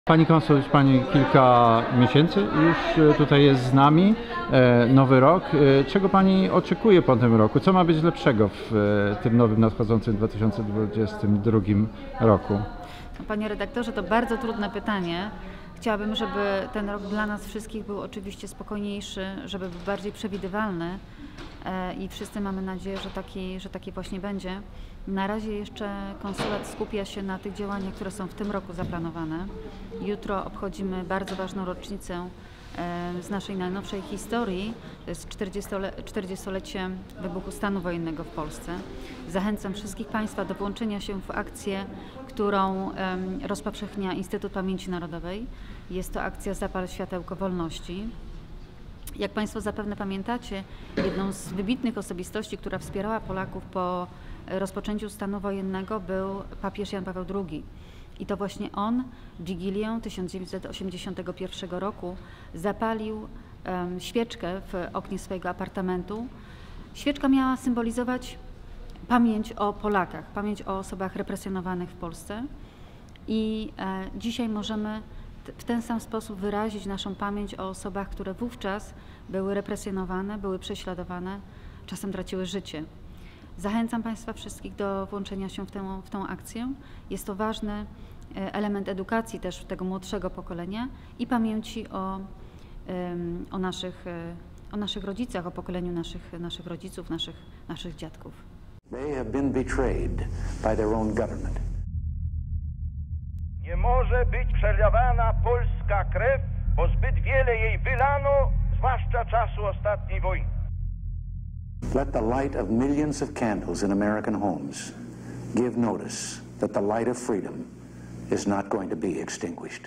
Pani konsul, już Pani kilka miesięcy już tutaj jest z nami, nowy rok. Czego Pani oczekuje po tym roku? Co ma być lepszego w tym nowym, nadchodzącym 2022 roku? Panie redaktorze, to bardzo trudne pytanie. Chciałabym, żeby ten rok dla nas wszystkich był oczywiście spokojniejszy, żeby był bardziej przewidywalny i wszyscy mamy nadzieję, że taki właśnie będzie. Na razie jeszcze konsulat skupia się na tych działaniach, które są w tym roku zaplanowane. Jutro obchodzimy bardzo ważną rocznicę z naszej najnowszej historii, to jest 40-lecie wybuchu stanu wojennego w Polsce. Zachęcam wszystkich Państwa do włączenia się w akcję, którą rozpowszechnia Instytut Pamięci Narodowej. Jest to akcja Zapal światełko wolności. Jak Państwo zapewne pamiętacie, jedną z wybitnych osobistości, która wspierała Polaków po rozpoczęciu stanu wojennego, był papież Jan Paweł II. I to właśnie on w Wigilię 1981 roku zapalił świeczkę w oknie swojego apartamentu. Świeczka miała symbolizować pamięć o Polakach, pamięć o osobach represjonowanych w Polsce. I dzisiaj możemy w ten sam sposób wyrazić naszą pamięć o osobach, które wówczas były represjonowane, były prześladowane, czasem traciły życie. Zachęcam Państwa wszystkich do włączenia się w tę akcję. Jest to ważny element edukacji też tego młodszego pokolenia i pamięci o naszych rodzicach, o pokoleniu naszych rodziców, naszych dziadków. They have been betrayed by their own government. Nie może być przelewana polska krew, bo zbyt wiele jej wylano, zwłaszcza czasu ostatniej wojny. Let the light of millions of candles in American homes give notice that the light of freedom is not going to be extinguished.